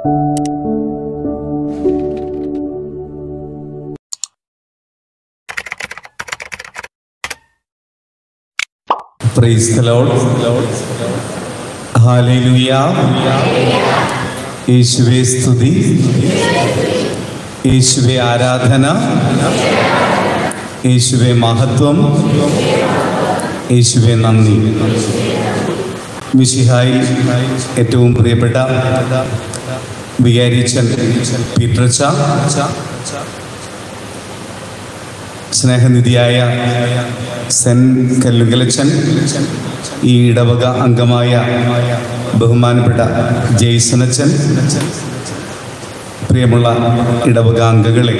Praise the Lord. Hallelujah. യേശുവേ സ്തുതി, യേശുവേ ആരാധന, യേശുവേ മഹത്വം, യേശുവേ നന്ദി. മിശിഹായിൽ ഏറ്റവും പ്രിയപ്പെട്ട വികാരിയച്ഛൻ പീറ്ററച്ച, സ്നേഹനിധിയായ സെൻ കല്ലുകലച്ചൻ, ഈ ഇടവക അംഗമായ ബഹുമാനപ്പെട്ട ജെയ്സനച്ചൻ, പ്രിയമുള്ള ഇടവക അംഗങ്ങളെ,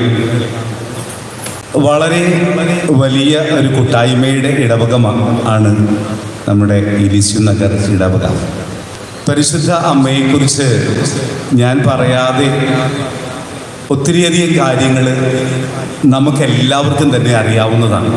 വളരെ വലിയ ഒരു കൂട്ടായ്മയുടെ ഇടവകമാണ് നമ്മുടെ ഇലിസ്യു നഗർ ഇടവക. പരിശുദ്ധ അമ്മയെക്കുറിച്ച് ഞാൻ പറയാതെ ഒത്തിരിയധികം കാര്യങ്ങൾ നമുക്കെല്ലാവർക്കും തന്നെ അറിയാവുന്നതാണ്.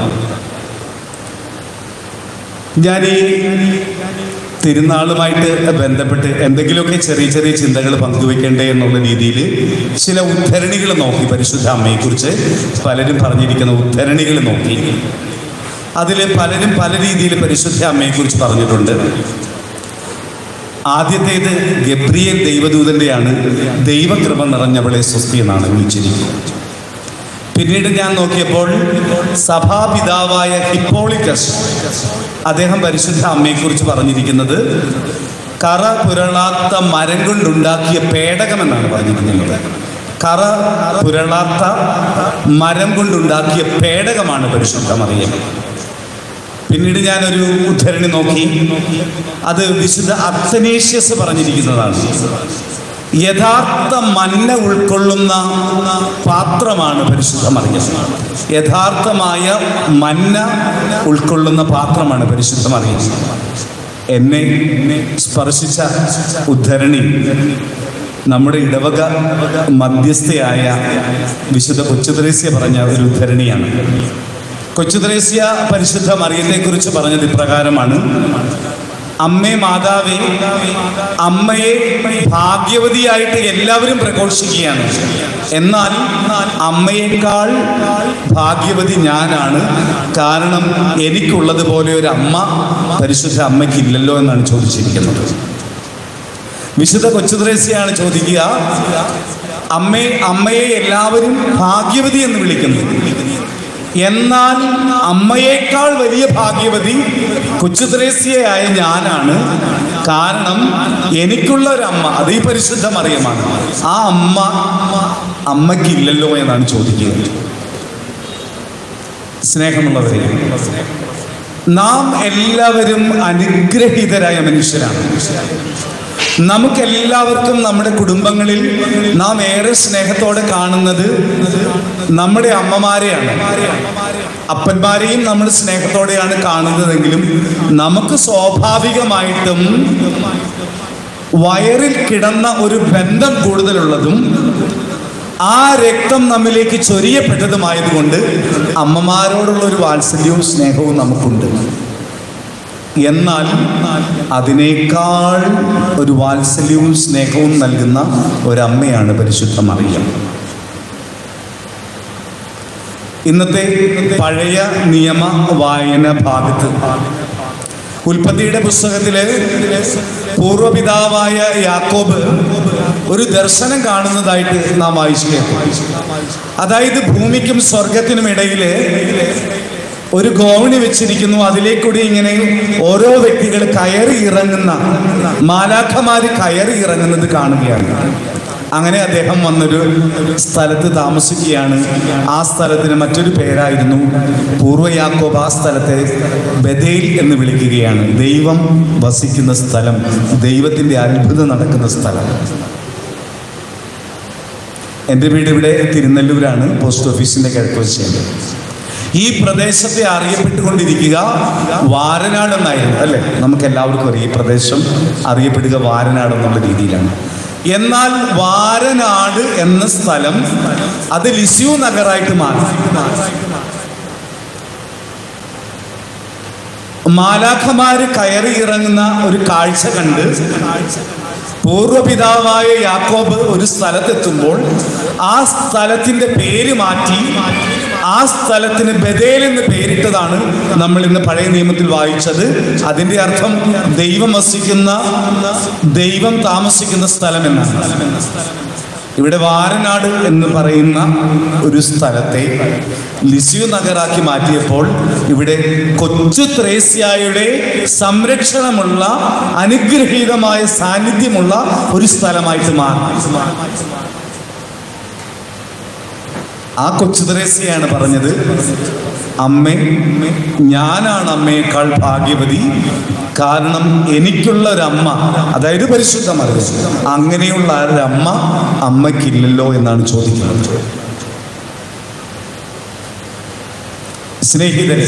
ഞാൻ ഈ തിരുനാളുമായിട്ട് ബന്ധപ്പെട്ട് എന്തെങ്കിലുമൊക്കെ ചെറിയ ചെറിയ ചിന്തകൾ പങ്കുവെക്കേണ്ടേ എന്നുള്ള രീതിയിൽ ചില ഉദ്ധരണികൾ നോക്കി, പരിശുദ്ധ അമ്മയെക്കുറിച്ച് പലരും പറഞ്ഞിരിക്കുന്ന ഉദ്ധരണികൾ നോക്കി. അതിൽ പലരും പല രീതിയിൽ പരിശുദ്ധ അമ്മയെക്കുറിച്ച് പറഞ്ഞിട്ടുണ്ട്. ആദ്യത്തേത് ഗബ്രിയേൽ ദൈവദൂതൻ്റെയാണ്, ദൈവകൃപ നിറഞ്ഞവളെ സ്വസ്തി എന്നാണ് വിളിച്ചിരിക്കുന്നത്. പിന്നീട് ഞാൻ നോക്കിയപ്പോൾ സഭാപിതാവായ ഹിപ്പോളിക്കസ്, അദ്ദേഹം പരിശുദ്ധ അമ്മയെക്കുറിച്ച് പറഞ്ഞിരിക്കുന്നത് കറ പുരളാത്ത മരം കൊണ്ടുണ്ടാക്കിയ പേടകമെന്നാണ് പറഞ്ഞിരിക്കുന്നത്. കറ പുരളാത്ത മരം കൊണ്ടുണ്ടാക്കിയ പേടകമാണ് പരിശുദ്ധ മറിയം. പിന്നീട് ഞാനൊരു ഉദ്ധരണി നോക്കി, അത് വിശുദ്ധ അത്തനേഷ്യസ് പറഞ്ഞിരിക്കുന്നതാണ്. യഥാർത്ഥ മന്ന ഉൾക്കൊള്ളുന്ന പാത്രമാണ് പരിശുദ്ധ മറിയം. യഥാർത്ഥമായ മന്ന ഉൾക്കൊള്ളുന്ന പാത്രമാണ് പരിശുദ്ധ മറിയം. എന്നെ സ്പർശിച്ച ഉദ്ധരണി നമ്മുടെ ഇടവക മധ്യസ്ഥയായ വിശുദ്ധ കൊച്ചുത്രേസ്യ പറഞ്ഞ ഒരു ഉദ്ധരണിയാണ്. കൊച്ചുത്രേസ്യ പരിശുദ്ധ മറിയത്തെക്കുറിച്ച് പറഞ്ഞത് ഇപ്രകാരമാണ്: അമ്മേ, മാതാവേ, അമ്മയെ ഭാഗ്യവതിയായിട്ട് എല്ലാവരും പ്രഘോഷിക്കുകയാണ്, എന്നാൽ അമ്മയേക്കാൾ ഭാഗ്യവതി ഞാനാണ്. കാരണം എനിക്കുള്ളതുപോലെ ഒരു അമ്മ പരിശുദ്ധ അമ്മയ്ക്കില്ലല്ലോ എന്നാണ് ചോദിച്ചിരിക്കുന്നത്. വിശുദ്ധ കൊച്ചുത്രേസ്യയാണ് ചോദിക്കുക, അമ്മയെ എല്ലാവരും ഭാഗ്യവതി എന്ന് വിളിക്കുന്നു, എന്നാൽ അമ്മയേക്കാൾ വലിയ ഭാഗ്യവതി കൊച്ചുത്രേസ്യയായ ഞാനാണ്. കാരണം എനിക്കുള്ള ഒരു അമ്മ, അത് ഈ പരിശുദ്ധ മറിയമാണ്. ആ അമ്മയ്ക്കില്ലല്ലോ എന്നാണ് ചോദിക്കുന്നത്. സ്നേഹമുള്ളവരെ, നാം എല്ലാവരും അനുഗ്രഹീതരായ മനുഷ്യരാണ്. നമുക്കെല്ലാവർക്കും നമ്മുടെ കുടുംബങ്ങളിൽ നാം ഏറെ സ്നേഹത്തോടെ കാണുന്നത് നമ്മുടെ അമ്മമാരെയാണ്. അപ്പന്മാരെയും നമ്മൾ സ്നേഹത്തോടെയാണ് കാണുന്നതെങ്കിലും നമുക്ക് സ്വാഭാവികമായിട്ടും വയറിൽ കിടന്ന ഒരു ബന്ധം കൂടുതലുള്ളതും ആ രക്തം നമ്മിലേക്ക് ചൊരിയപ്പെട്ടതുമായതുകൊണ്ട് അമ്മമാരോടുള്ള ഒരു വാത്സല്യവും സ്നേഹവും നമുക്കുണ്ട്. എന്നാൽ അതിനേക്കാൾ ഒരു വാത്സല്യവും സ്നേഹവും നൽകുന്ന ഒരമ്മയാണ് പരിശുദ്ധ മറിയം. ഇന്നത്തെ പഴയ നിയമ വായന ഭാഗത്ത് ഉൽപ്പത്തിയുടെ പുസ്തകത്തിലെ പൂർവപിതാവായ യാക്കോബ് ഒരു ദർശനം കാണുന്നതായിട്ട് നാം വായിച്ചു കേൾക്കും. അതായത് ഭൂമിക്കും സ്വർഗത്തിനും ഇടയിലെ ഒരു ഗോവണി വെച്ചിരിക്കുന്നു. അതിലേക്കൂടി ഇങ്ങനെ ഓരോ വ്യക്തികൾ കയറി ഇറങ്ങുന്ന, മാലാഖമാര് കയറി ഇറങ്ങുന്നത് കാണുകയാണ്. അങ്ങനെ അദ്ദേഹം വന്നൊരു സ്ഥലത്ത് താമസിക്കുകയാണ്. ആ സ്ഥലത്തിന് മറ്റൊരു പേരായിരുന്നു പൂർവ്വ യാക്കോബ്. ആ സ്ഥലത്തെ ബഥേൽ എന്ന് വിളിക്കുകയാണ്. ദൈവം വസിക്കുന്ന സ്ഥലം, ദൈവത്തിൻ്റെ അത്ഭുതം നടക്കുന്ന സ്ഥലം. എൻ്റെ വീട് ഇവിടെ തിരുനെല്ലൂരാണ്, പോസ്റ്റ് ഓഫീസിൻ്റെ കിഴക്കുവശത്ത്. ഈ പ്രദേശത്തെ അറിയപ്പെട്ടുകൊണ്ടിരിക്കുക വാരനാട് എന്നായിരുന്നു, അല്ലേ? നമുക്ക് എല്ലാവർക്കും അറിയാം, ഈ പ്രദേശം അറിയപ്പെടുക വാരനാട് എന്നുള്ള രീതിയിലാണ്. എന്നാൽ വാരനാട് എന്ന സ്ഥലം അത് ലിസ്യു നഗറായിട്ട് മാറി. മാലാഖമാര് കയറി ഇറങ്ങുന്ന ഒരു കാഴ്ച കണ്ട് പൂർവപിതാവായ യാക്കോബ് ഒരു സ്ഥലത്തെത്തുമ്പോൾ ആ സ്ഥലത്തിന്റെ പേര് മാറ്റി ആ സ്ഥലത്തിന് ബഥേൽ എന്ന് പേരിട്ടതാണ് നമ്മൾ ഇന്ന് പഴയ നിയമത്തിൽ വായിച്ചത്. അതിന്റെ അർത്ഥം ദൈവം വസിക്കുന്ന, ദൈവം താമസിക്കുന്ന സ്ഥലം എന്നാണ്. ഇവിടെ വാരനാട് എന്ന് പറയുന്ന ഒരു സ്ഥലത്തെ ലിസ്യു നഗറാക്കി മാറ്റിയപ്പോൾ ഇവിടെ കൊച്ചു ത്രേസ്യായുടെ സംരക്ഷണമുള്ള, അനുഗ്രഹീതമായ സാന്നിധ്യമുള്ള ഒരു സ്ഥലമായിട്ട് മാറി. ആ കൊച്ചു ത്രേസ്യയാണ് പറഞ്ഞത്, അമ്മേ, ഞാനാണ് അമ്മയേക്കാൾ ഭാഗ്യവതി, കാരണം എനിക്കുള്ള ഒരമ്മ, അതായത് പരിശുദ്ധ മറിയം, അങ്ങനെയുള്ള ഒരമ്മ അമ്മയ്ക്കില്ലല്ലോ എന്നാണ് ചോദിക്കുന്നത്. സ്നേഹിതരെ,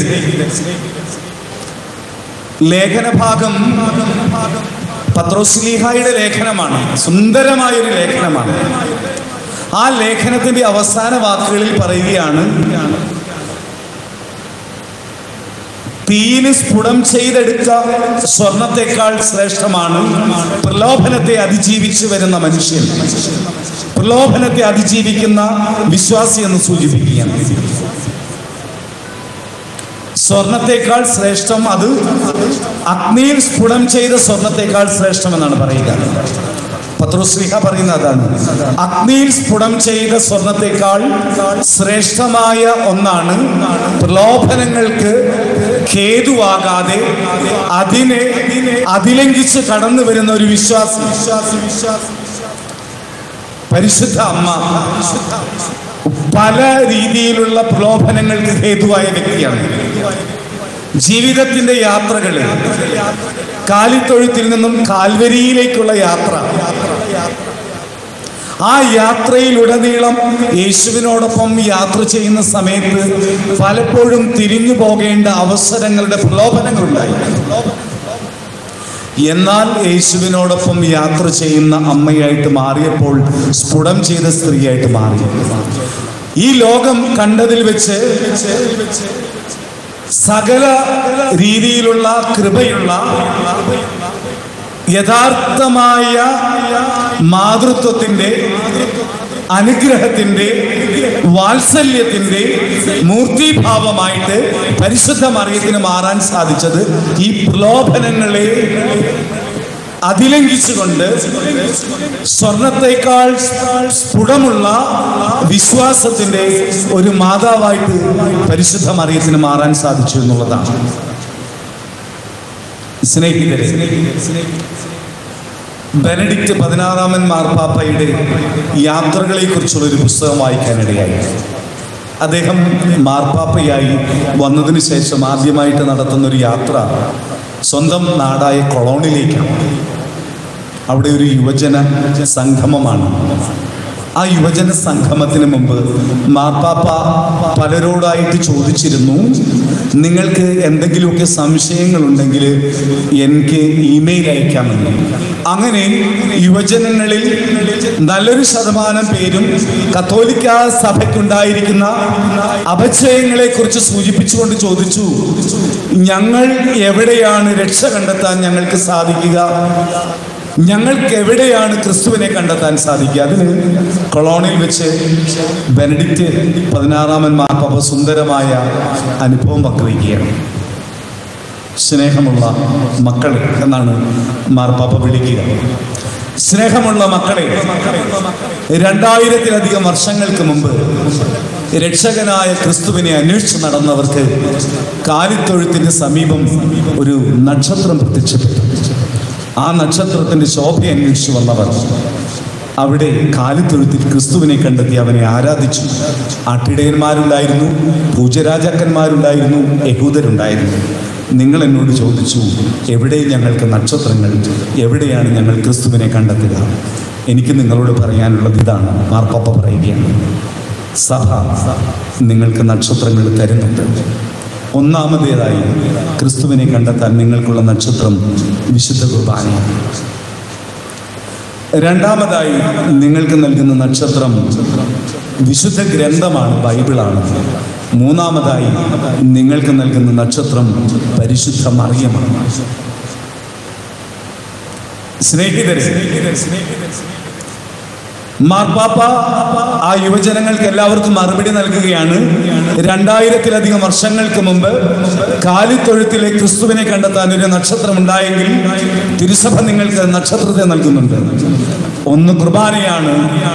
ലേഖനഭാഗം പത്രോസ്ലീഹായുടെ ലേഖനമാണ്. സുന്ദരമായൊരു ലേഖനമാണ്. ആ ലേഖനത്തിന്റെ അവസാന വാക്കുകളിൽ പറയുകയാണ്, തീയിൽ സ്ഫുടം ചെയ്തെടുത്ത സ്വർണത്തെക്കാൾ ശ്രേഷ്ഠമാണ് പ്രലോഭനത്തെ അതിജീവിച്ചു വരുന്ന മനുഷ്യൻ. പ്രലോഭനത്തെ അതിജീവിക്കുന്ന വിശ്വാസി എന്ന് സൂചിപ്പിക്കുകയാണ്. സ്വർണത്തെക്കാൾ ശ്രേഷ്ഠം, അത് അഗ്നിയിൽ സ്ഫുടം ചെയ്ത സ്വർണത്തെക്കാൾ ശ്രേഷ്ഠമെന്നാണ് പറയുക. പത്രോസ്ലീഹ പറയുന്ന അതാണ്. അഗ്നിയിൽ സ്ഫുടം ചെയ്ത സ്വർണത്തെക്കാൾ ശ്രേഷ്ഠമായ ഒന്നാണ് പ്രലോഭനങ്ങൾക്ക് ഹേതുവാകാതെ അതിനെ അതിലംഘിച്ച് കടന്നു വരുന്ന ഒരു വിശ്വാസി. പരിശുദ്ധ അമ്മ പല രീതിയിലുള്ള പ്രലോഭനങ്ങൾക്ക് ഹേതുവായ വ്യക്തിയാണ്. ജീവിതത്തിന്റെ യാത്രകള്, കാലിത്തൊഴുത്തിൽ നിന്നും കാൽവരിയിലേക്കുള്ള യാത്ര, ആ യാത്രയിലുടനീളം യേശുവിനോടൊപ്പം യാത്ര ചെയ്യുന്ന സമയത്ത് പലപ്പോഴും തിരിഞ്ഞു പോകേണ്ട അവസരങ്ങളുടെ പ്രലോഭനങ്ങളുണ്ടായി. എന്നാൽ യേശുവിനോടൊപ്പം യാത്ര ചെയ്യുന്ന അമ്മയായിട്ട് മാറിയപ്പോൾ സ്ഫുടം ചെയ്ത സ്ത്രീയായിട്ട് മാറി. ഈ ലോകം കണ്ടതിൽ വെച്ച് സകല രീതിയിലുള്ള കൃപയുള്ള, യഥാർത്ഥമായ മാതൃത്വത്തിന്റെ, അനുഗ്രഹത്തിന്റെ, വാത്സല്യത്തിന്റെ മൂർത്തിഭാവമായിട്ട് പരിശുദ്ധ മറിയത്തിന് മാറാൻ സാധിച്ചത് ഈ പ്രലോഭനങ്ങളെ അതിലംഘിച്ചുകൊണ്ട് സ്വർണത്തെക്കാൾ സ്ഫുടമുള്ള വിശ്വാസത്തിന്റെ ഒരു മാതാവായിട്ട് പരിശുദ്ധ മറിയത്തിന് മാറാൻ സാധിച്ചു എന്നുള്ളതാണ്. സ്നേഹിതരെ, ബെനഡിക്റ്റ് 16 മാർപ്പാപ്പയുടെ യാത്രകളെ കുറിച്ചുള്ള ഒരു പുസ്തകം വായിക്കാനിടയായി. അദ്ദേഹം മാർപ്പാപ്പയായി വന്നതിന് ശേഷം ആദ്യമായിട്ട് നടത്തുന്ന ഒരു യാത്ര സ്വന്തം നാടായ കൊളോണിലേക്കാണ്. അവിടെ ഒരു യുവജന സംഗമമാണ്. ആ യുവജന സംഗമത്തിന് മുമ്പ് മാർപ്പാപ്പ പലരോടായിട്ട് ചോദിച്ചിരുന്നു, നിങ്ങൾക്ക് എന്തെങ്കിലുമൊക്കെ സംശയങ്ങളുണ്ടെങ്കിൽ എനിക്ക് ഇമെയിൽ അയക്കാമെന്ന്. അങ്ങനെ യുവജനങ്ങളിൽ നല്ലൊരു ശതമാനം പേരും കത്തോലിക്ക സഭയ്ക്കുണ്ടായിരിക്കുന്ന അപചയങ്ങളെ കുറിച്ച് സൂചിപ്പിച്ചുകൊണ്ട് ചോദിച്ചു, ഞങ്ങൾ എവിടെയാണ് രക്ഷ കണ്ടെത്താൻ ഞങ്ങൾക്ക് സാധിക്കുക, ഞങ്ങൾക്ക് എവിടെയാണ് ക്രിസ്തുവിനെ കണ്ടെത്താൻ സാധിക്കുക? അതിന് കൊളോണിൽ വെച്ച് ബെനഡിക്റ്റ് 16 മാർപ്പാപ്പ സുന്ദരമായ അനുഭവം പങ്കുവയ്ക്കുകയാണ്. സ്നേഹമുള്ള മക്കളെ എന്നാണ് മാർപ്പാപ്പ വിളിക്കുക. സ്നേഹമുള്ള മക്കളെ, 2000-ലധികം വർഷങ്ങൾക്ക് മുമ്പ് രക്ഷകനായ ക്രിസ്തുവിനെ അന്വേഷിച്ച് നടന്നവർക്ക് കാലിത്തൊഴുത്തിന് സമീപം ഒരു നക്ഷത്രം പ്രത്യക്ഷപ്പെട്ടു. ആ നക്ഷത്രത്തിന്റെ ശോഭ അന്വേഷിച്ചു വന്നവർ അവിടെ കാലിത്തൊഴുത്തിൽ ക്രിസ്തുവിനെ കണ്ടെത്തി അവനെ ആരാധിച്ചു. ആട്ടിടയന്മാരുണ്ടായിരുന്നു, പൂജരാജാക്കന്മാരുണ്ടായിരുന്നു, യഹൂദരുണ്ടായിരുന്നു. നിങ്ങൾ എന്നോട് ചോദിച്ചു, എവിടെ ഞങ്ങൾക്ക് നക്ഷത്രങ്ങൾ, എവിടെയാണ് ഞങ്ങൾ ക്രിസ്തുവിനെ കണ്ടെത്തുക? എനിക്ക് നിങ്ങളോട് പറയാനുള്ളത് ഇതാണ്. മാർപ്പാപ്പ പറയുകയാണ്, സഭ നിങ്ങൾക്ക് നക്ഷത്രങ്ങൾ തരുന്നുണ്ട്. ഒന്നാമതേതായി ക്രിസ്തുവിനെ കണ്ടെത്താൻ നിങ്ങൾക്കുള്ള നക്ഷത്രം വിശുദ്ധ കുർബാനയാണ്. രണ്ടാമതായി നിങ്ങൾക്ക് നൽകുന്ന നക്ഷത്രം വിശുദ്ധ ഗ്രന്ഥമാണ്, ബൈബിളാണ്. മൂന്നാമതായി നിങ്ങൾക്ക് നൽകുന്ന നക്ഷത്രം പരിശുദ്ധ മറിയമാണ്. സ്നേഹിതരെ, മാർപ്പാപ്പ ആ യുവജനങ്ങൾക്ക് എല്ലാവർക്കും മറുപടി നൽകുകയാണ്. 2000-ലധികം വർഷങ്ങൾക്ക് മുമ്പ് കാലിത്തൊഴുത്തിലെ ക്രിസ്തുവിനെ കണ്ടെത്താൻ ഒരു നക്ഷത്രം ഉണ്ടായെങ്കിൽ തിരുസഭ നിങ്ങൾക്ക് നക്ഷത്രത്തെ നൽകുന്നുണ്ട്. 1 കുർബാനയാണ്,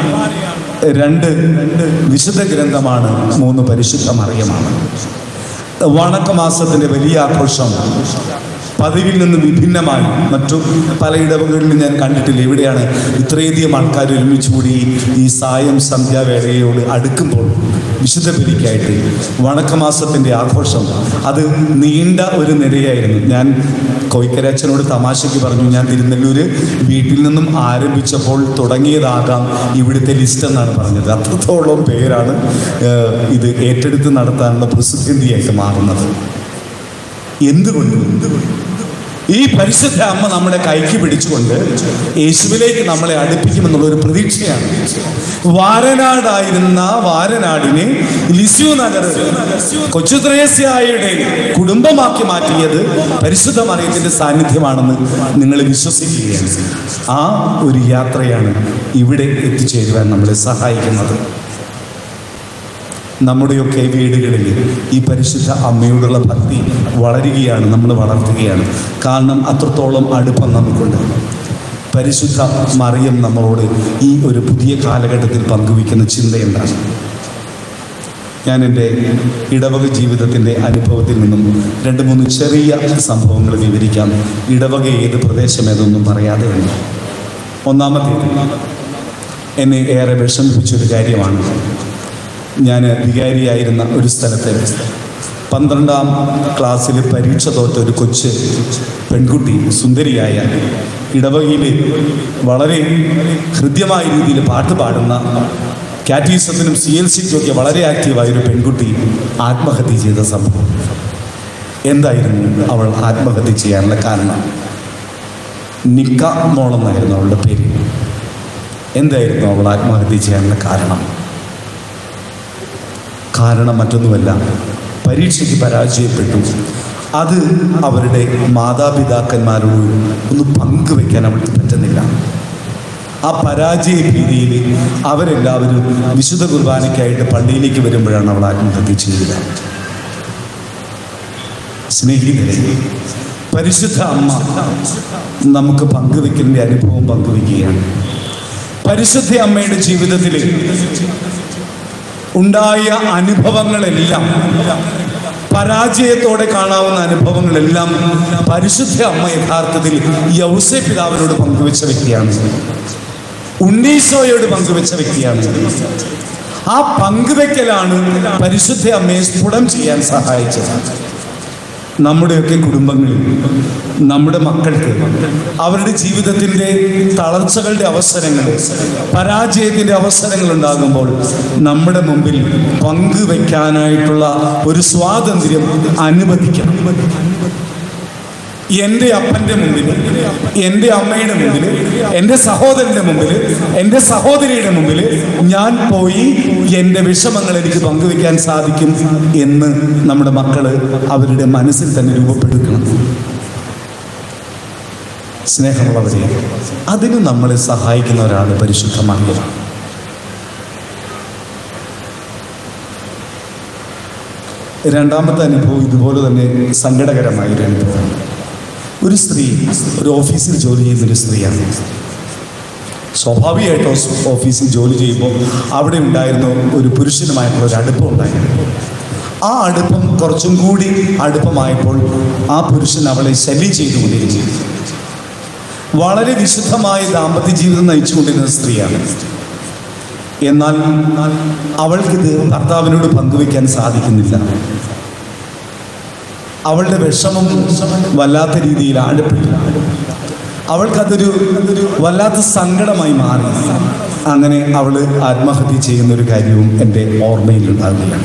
2 വിശുദ്ധ ഗ്രന്ഥമാണ്, 3 പരിശുദ്ധ മറിയമാണ്. വണക്കമാസത്തിന്റെ വലിയ ആഘോഷം പതിവിൽ നിന്ന് വിഭിന്നമായി മറ്റു പല ഇടവകളിലും ഞാൻ കണ്ടിട്ടില്ല. ഇവിടെയാണ് ഇത്രയധികം ആൾക്കാർ ഒരുമിച്ച് കൂടി ഈ സായം സന്ധ്യാവേളയോട് അടുക്കുമ്പോൾ വിശുദ്ധ ബലിക്കായിട്ട് വണക്കമാസത്തിൻ്റെ ആഘോഷം അത് നീണ്ട ഒരു നിരയായിരുന്നു. ഞാൻ കോയിക്കരച്ചനോട് തമാശയ്ക്ക് പറഞ്ഞു, ഞാൻ തിരുനെല്ലൂർ വീട്ടിൽ നിന്നും ആരംഭിച്ചപ്പോൾ തുടങ്ങിയതാകാം ഇവിടുത്തെ ലിസ്റ്റ് എന്നാണ് പറഞ്ഞത്. അത്രത്തോളം പേരാണ് ഇത് ഏറ്റെടുത്ത് നടത്താനുള്ള പ്രസിദ്ധിയായിട്ട് മാറുന്നത്. എന്തുകൊണ്ട് ഈ പരിശുദ്ധ അമ്മ നമ്മുടെ കൈക്ക് പിടിച്ചുകൊണ്ട് യേശുവിലേക്ക് നമ്മളെ അടുപ്പിക്കുമെന്നുള്ളൊരു പ്രതീക്ഷയാണ്. വാരനാടായിരുന്ന വാരനാടിനെ ലിസ്യു നഗർ കൊച്ചു ത്രേസ്യായുടെ കുടുംബമാക്കി മാറ്റിയത് പരിശുദ്ധ മറിയത്തിന്റെ സാന്നിധ്യമാണെന്ന് നിങ്ങൾ വിശ്വസിക്കുകയാണ്. ആ ഒരു യാത്രയാണ് ഇവിടെ എത്തിച്ചേരുവാൻ നമ്മളെ സഹായിക്കുന്നത്. നമ്മുടെയൊക്കെ വീടുകളിൽ ഈ പരിശുദ്ധ അമ്മയോടുള്ള ഭക്തി വളരുകയാണ്, നമ്മൾ വളർത്തുകയാണ്. കാരണം അത്രത്തോളം അടുപ്പം നമുക്കുണ്ട്. പരിശുദ്ധ മറിയം നമ്മളോട് ഈ ഒരു പുതിയ കാലഘട്ടത്തിൽ പങ്കുവയ്ക്കുന്ന ചിന്തയുണ്ടാണ്. ഞാൻ എൻ്റെ ഇടവക ജീവിതത്തിൻ്റെ അനുഭവത്തിൽ നിന്നും 2-3 ചെറിയ സംഭവങ്ങൾ വിവരിക്കാം. ഇടവക ഏത് പ്രദേശം ഏതൊന്നും പറയാതെ ഉണ്ട്. ഒന്നാമത്തേത് എന്നെ ഏറെ വിഷമിപ്പിച്ചൊരു കാര്യമാണ്. ഞാൻ വികാരിയായിരുന്ന ഒരു സ്ഥലത്ത് 12ാം ക്ലാസ്സിൽ പരീക്ഷ തോറ്റ ഒരു കൊച്ച് പെൺകുട്ടി, സുന്ദരിയായ, ഇടവകയിൽ വളരെ ഹൃദ്യമായ രീതിയിൽ പാട്ട് പാടുന്ന, കാറ്റീസത്തിനും CLCക്കും ഒക്കെ വളരെ ആക്റ്റീവായൊരു പെൺകുട്ടി ആത്മഹത്യ ചെയ്ത സംഭവം. എന്തായിരുന്നു അവൾ ആത്മഹത്യ ചെയ്യാനുള്ള കാരണം? നിക്ക മോളെന്നായിരുന്നു അവളുടെ പേര്. എന്തായിരുന്നു അവൾ ആത്മഹത്യ ചെയ്യാനുള്ള കാരണം? കാരണം മറ്റൊന്നുമല്ല, പരീക്ഷയ്ക്ക് പരാജയപ്പെട്ടു. അത് അവരുടെ മാതാപിതാക്കന്മാരോട് ഒന്ന് പങ്കുവെക്കാൻ അവൾക്ക് പറ്റുന്നില്ല. ആ പരാജയ ഭീതിയിൽ അവരെല്ലാവരും വിശുദ്ധ കുർബാനയ്ക്കായിട്ട് പള്ളിയിലേക്ക് വരുമ്പോഴാണ് അവൾ ആത്മഹത്യ ചെയ്തത്. സ്നേഹിതരെ, പരിശുദ്ധ അമ്മ നമുക്ക് പങ്കുവെക്കലിൻ്റെ അനുഭവം പങ്കുവെക്കുകയാണ്. പരിശുദ്ധ അമ്മയുടെ ജീവിതത്തിൽ ഉണ്ടായ അനുഭവങ്ങളെല്ലാം, പരാജയത്തോടെ കാണാവുന്ന അനുഭവങ്ങളെല്ലാം പരിശുദ്ധ അമ്മ യഥാർത്ഥത്തിൽ യൗസേ പിതാവിനോട് പങ്കുവെച്ച വ്യക്തിയാണ്, ഉണ്ണീസോയോട് പങ്കുവെച്ച വ്യക്തിയാണ്. ആ പങ്കുവെക്കലാണ് പരിശുദ്ധ അമ്മയെ സ്ഫുടം ചെയ്യാൻ സഹായിച്ചത്. നമ്മുടെയൊക്കെ കുടുംബങ്ങളിൽ നമ്മുടെ മക്കൾക്ക് അവരുടെ ജീവിതത്തിൻ്റെ തളർച്ചകളുടെ അവസരങ്ങൾ, പരാജയത്തിൻ്റെ അവസരങ്ങൾ ഉണ്ടാകുമ്പോൾ നമ്മുടെ മുമ്പിൽ പങ്കുവെക്കാനായിട്ടുള്ള ഒരു സ്വാതന്ത്ര്യം അനുവദിക്കണം. എൻ്റെ അപ്പൻ്റെ മുമ്പിൽ, എൻ്റെ അമ്മയുടെ മുമ്പിൽ, എൻ്റെ സഹോദരൻ്റെ മുമ്പിൽ, എൻ്റെ സഹോദരിയുടെ മുമ്പിൽ ഞാൻ പോയി എൻ്റെ വിഷമങ്ങൾ എനിക്ക് പങ്കുവെക്കാൻ സാധിക്കും എന്ന് നമ്മുടെ മക്കള് അവരുടെ മനസ്സിൽ തന്നെ രൂപപ്പെടുത്തണം. സ്നേഹമുള്ളവരെ, അതിന് നമ്മളെ സഹായിക്കുന്ന ഒരാൾ പരിശുദ്ധ മറിയം. രണ്ടാമത്തെ അനുഭവം ഇതുപോലെ തന്നെ സങ്കടകരമായൊരു അനുഭവം. ഒരു സ്ത്രീ ഒരു ഓഫീസിൽ ജോലി ചെയ്യുന്നൊരു സ്ത്രീയാണ്. സ്വാഭാവികമായിട്ട് ഓഫീസിൽ ജോലി ചെയ്യുമ്പോൾ അവിടെ ഉണ്ടായിരുന്ന ഒരു പുരുഷനുമായിട്ടുള്ള ഒരു അടുപ്പം ഉണ്ടായിരുന്നു. ആ അടുപ്പം കുറച്ചും കൂടി അടുപ്പമായപ്പോൾ ആ പുരുഷൻ അവളെ ശല്യം ചെയ്തുകൊണ്ടിരുന്നു. വളരെ വിശുദ്ധമായ ദാമ്പത്യ ജീവിതം നയിച്ചുകൊണ്ടിരുന്ന സ്ത്രീയാണ്. എന്നാൽ അവൾക്കിത് ഭർത്താവിനോട് പങ്കുവെക്കാൻ സാധിക്കുന്നില്ല. അവളുടെ വിഷമം വല്ലാത്ത രീതിയിൽ ആഴപ്പെട്ടു. അവൾക്കതൊരു വല്ലാത്ത സങ്കടമായി മാറി. അങ്ങനെ അവൾ ആത്മഹത്യ ചെയ്യുന്നൊരു കാര്യവും എൻ്റെ ഓർമ്മയിലുണ്ടാകുകയാണ്.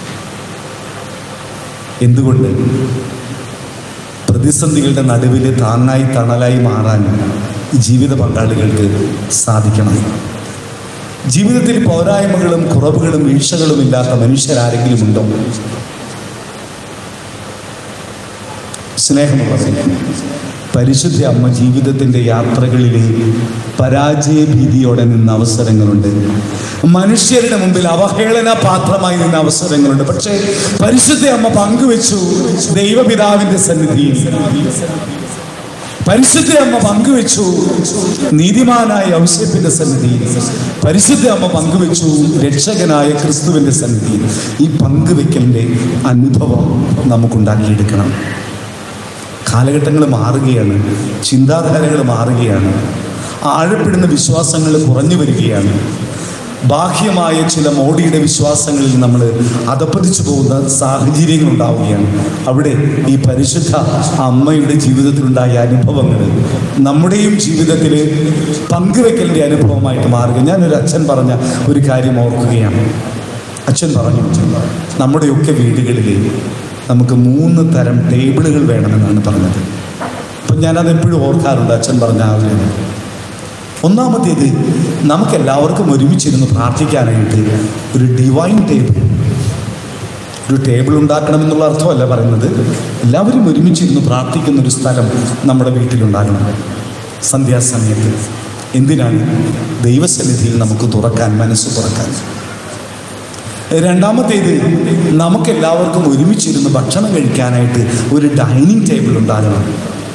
എന്തുകൊണ്ട്? പ്രതിസന്ധികളുടെ നടുവിൽ താങ്ങായി തണലായി മാറാൻ ജീവിത പങ്കാളികൾക്ക് സാധിക്കണം. ജീവിതത്തിൽ പോരായ്മകളും കുറവുകളും വീഴ്ചകളും ഇല്ലാത്ത മനുഷ്യരാരെങ്കിലും ഉണ്ടോ? സ്നേഹമുള്ളവരെ, പരിശുദ്ധ അമ്മ ജീവിതത്തിൻ്റെ യാത്രകളിൽ പരാജയഭീതിയോടെ നിന്ന അവസരങ്ങളുണ്ട്. മനുഷ്യരുടെ മുമ്പിൽ അവഹേളന പാത്രമായി നിന്ന അവസരങ്ങളുണ്ട്. പക്ഷേ പരിശുദ്ധ അമ്മ പങ്കുവെച്ചു ദൈവപിതാവിൻ്റെ സന്നിധിയിൽ. പരിശുദ്ധ അമ്മ പങ്കുവെച്ചു നീതിമാനായ ഔസേപ്പിന്റെ സന്നിധിയിൽ. പരിശുദ്ധ അമ്മ പങ്കുവെച്ചു രക്ഷകനായ ക്രിസ്തുവിന്റെ സന്നിധിയിൽ. ഈ പങ്കുവെക്കലിന്റെ അനുഭവം നമുക്കുണ്ടാക്കിയെടുക്കണം. കാലഘട്ടങ്ങൾ മാറുകയാണ്, ചിന്താധാരകൾ മാറുകയാണ്, ആഴപ്പെടുന്ന വിശ്വാസങ്ങൾ കുറഞ്ഞു വരികയാണ്. ബാഹ്യമായ ചില മോഡിയുടെ വിശ്വാസങ്ങളിൽ നമ്മൾ അധപ്പതിച്ചു പോകുന്ന സാഹചര്യങ്ങൾ ഉണ്ടാവുകയാണ്. അവിടെ ഈ പരിശുദ്ധ അമ്മയുടെ ജീവിതത്തിലുണ്ടായ അനുഭവങ്ങൾ നമ്മുടെയും ജീവിതത്തിൽ പങ്കുവെക്കലിൻ്റെ അനുഭവമായിട്ട് മാറുക. ഞാനൊരു അച്ഛൻ പറഞ്ഞ ഒരു കാര്യം ഓർക്കുകയാണ്. അച്ഛൻ പറഞ്ഞു, നമ്മുടെയൊക്കെ വീടുകളിൽ നമുക്ക് 3 തരം ടേബിളുകൾ വേണമെന്നാണ് പറഞ്ഞത്. അപ്പം ഞാനതെപ്പോഴും ഓർക്കാറുണ്ട്. അച്ഛൻ പറഞ്ഞ ആ ഒരു ഒന്നാമത്തേത്, നമുക്കെല്ലാവർക്കും ഒരുമിച്ചിരുന്ന് പ്രാർത്ഥിക്കാനായിട്ട് ഒരു ഡിവൈൻ ടേബിൾ, ഒരു ടേബിൾ ഉണ്ടാക്കണമെന്നുള്ള അർത്ഥമല്ല പറയുന്നത്. എല്ലാവരും ഒരുമിച്ചിരുന്ന് പ്രാർത്ഥിക്കുന്ന ഒരു സ്ഥലം നമ്മുടെ വീട്ടിലുണ്ടാകണം സന്ധ്യാസമയത്ത്. എന്തിനാണ്? ദൈവസന്നിധിയിൽ നമുക്ക് തുറക്കാൻ, മനസ്സ് തുറക്കാൻ. രണ്ടാമത്തേത്, നമുക്കെല്ലാവർക്കും ഒരുമിച്ചിരുന്ന് ഭക്ഷണം കഴിക്കാനായിട്ട് ഒരു ഡൈനിങ് ടേബിൾ ഉണ്ടാകണം.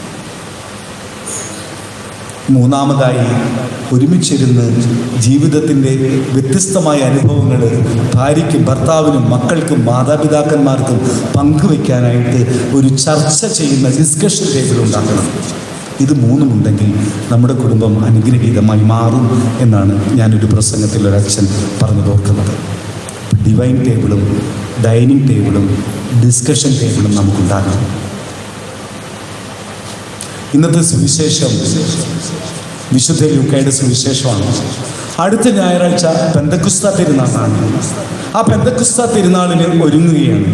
മൂന്നാമതായി, ഒരുമിച്ചിരുന്ന് ജീവിതത്തിൻ്റെ വ്യത്യസ്തമായ അനുഭവങ്ങൾ ഭാര്യയ്ക്കും ഭർത്താവിനും മക്കൾക്കും മാതാപിതാക്കന്മാർക്കും പങ്കുവെക്കാനായിട്ട് ഒരു ചർച്ച ചെയ്യുന്ന ഡിസ്കഷൻ ടേബിൾ ഉണ്ടാക്കണം. ഇത് 3 ഉണ്ടെങ്കിൽ നമ്മുടെ കുടുംബം അനുഗ്രഹീതമായി മാറും എന്നാണ് ഞാനൊരു പ്രസംഗത്തിൽ ഒരച്ഛൻ പറഞ്ഞു ഓർക്കുന്നത്. ഡിവൈൻ ടേബിളും ഡൈനിങ് ടേബിളും ഡിസ്കഷൻ ടേബിളും നമുക്കുണ്ടാകണം. ഇന്നത്തെ സുവിശേഷം വിശുദ്ധ ലൂക്കായുടെ സുവിശേഷമാണ്. അടുത്ത ഞായറാഴ്ച പെന്തക്കുസ്ത തിരുനാളാണ്. ആ പെന്തക്കുസ്ത തിരുനാളിന് ഒരുങ്ങുകയാണ്.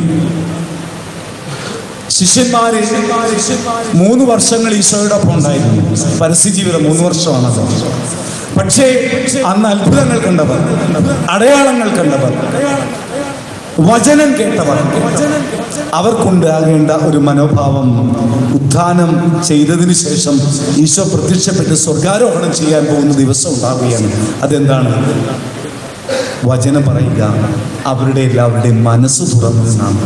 ശിഷ്യന്മാര് 3 വർഷങ്ങൾ ഈശോയോടൊപ്പം ഉണ്ടായിരുന്നു. പരസ്യജീവിതം 3 വർഷമാണത്. പക്ഷേ അന്ന് അത്ഭുതങ്ങൾ കണ്ടവർ, അടയാളങ്ങൾ കണ്ടവർ, വചനം കേട്ടവർ, അവർക്കുണ്ടാകേണ്ട ഒരു മനോഭാവം ഉത്ഥാനം ചെയ്തതിന് ശേഷം ഈശോ പ്രത്യക്ഷപ്പെട്ട് സ്വർഗാരോഹണം ചെയ്യാൻ പോകുന്ന ദിവസം ഉണ്ടാവുകയാണ്. അതെന്താണ്? വചനം പറയുക, അവരുടെ എല്ലാവരുടെയും മനസ്സ് തുറന്നു എന്നാണ്.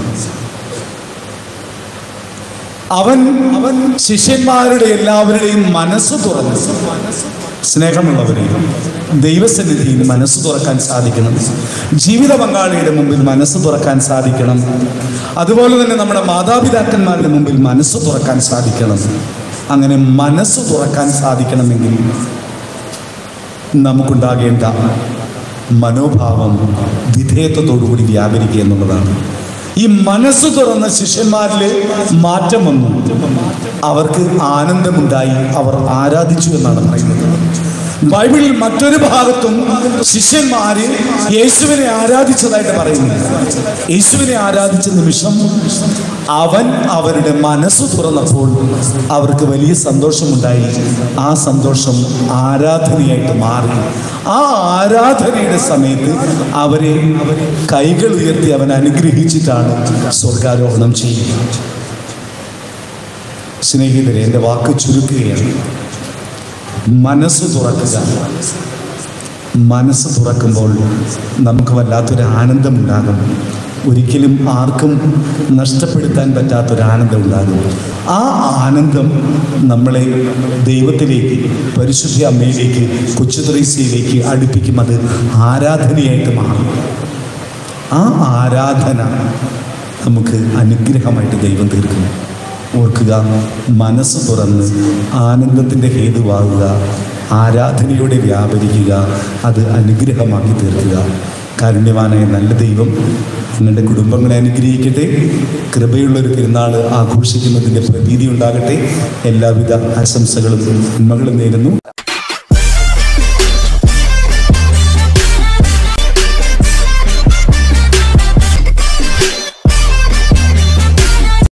അവൻ ശിഷ്യന്മാരുടെ എല്ലാവരുടെയും മനസ്സ് തുറന്നു. സ്നേഹമുള്ളവരെയും ദൈവസന്നിധിയിൽ മനസ്സ് തുറക്കാൻ സാധിക്കണം. ജീവിത പങ്കാളിയുടെ മുമ്പിൽ മനസ്സ് തുറക്കാൻ സാധിക്കണം. അതുപോലെ തന്നെ നമ്മുടെ മാതാപിതാക്കന്മാരുടെ മുമ്പിൽ മനസ്സ് തുറക്കാൻ സാധിക്കണം. അങ്ങനെ മനസ്സ് തുറക്കാൻ സാധിക്കണമെങ്കിൽ നമുക്കുണ്ടാകേണ്ട മനോഭാവം വിധേയത്വത്തോടുകൂടി വ്യാപരിക്കുക എന്നുള്ളതാണ്. ഈ മനസ്സ് തുറന്ന ശിഷ്യന്മാരിൽ മാറ്റം വന്നു. അവർക്ക് ആനന്ദമുണ്ടായി, അവർ ആരാധിച്ചു എന്നാണ് പറയുന്നത്. ബൈബിളിൽ മറ്റൊരു ഭാഗത്തും ശിഷ്യന്മാര് യേശുവിനെ ആരാധിച്ചതായിട്ട് പറയുന്നില്ല. യേശുവിനെ ആരാധിച്ച നിമിഷം അവൻ അവരുടെ മനസ്സ് തുറന്നപ്പോൾ അവർക്ക് വലിയ സന്തോഷമുണ്ടായി. ആ സന്തോഷം ആരാധനയായിട്ട് മാറി. ആ ആരാധനയുടെ സമയത്ത് അവരെ കൈകൾ ഉയർത്തി അവൻ അനുഗ്രഹിച്ചിട്ടാണ് സ്വർഗാരോഹണം ചെയ്യുന്നത്. സ്നേഹിതരെ, എൻ്റെ വാക്ക് ചുരുക്കുകയാണ്. മനസ്സ് തുറക്കുക. മനസ്സ് തുറക്കുമ്പോൾ നമുക്ക് വല്ലാത്തൊരു ആനന്ദമുണ്ടാകും. ഒരിക്കലും ആർക്കും നഷ്ടപ്പെടുത്താൻ പറ്റാത്തൊരാനന്ദം ഉണ്ടാകും. ആ ആനന്ദം നമ്മളെ ദൈവത്തിലേക്ക്, പരിശുദ്ധ അമ്മയിലേക്ക്, കൊച്ചുത്രേസ്യയിലേക്ക് അടുപ്പിക്കും. അത് ആരാധനയായിട്ട് മാറും. ആ ആരാധന നമുക്ക് അനുഗ്രഹമായിട്ട് ദൈവം തീർക്കുന്നു. ഓർക്കുക, മനസ്സ് തുറന്ന് ആനന്ദത്തിൻ്റെ ഹേതുവാകുക, ആരാധനയോടെ വ്യാപരിക്കുക, അത് അനുഗ്രഹമാക്കി തീർക്കുക. കാരുണ്യവാനായ നല്ല ദൈവം നിങ്ങളുടെ കുടുംബങ്ങളെ അനുഗ്രഹിക്കട്ടെ. കൃപയുള്ളൊരു തിരുനാൾ ആഘോഷിക്കുന്നതിൻ്റെ പ്രതീതി ഉണ്ടാകട്ടെ. എല്ലാവിധ ആശംസകളും നന്മകളും നേരുന്നു.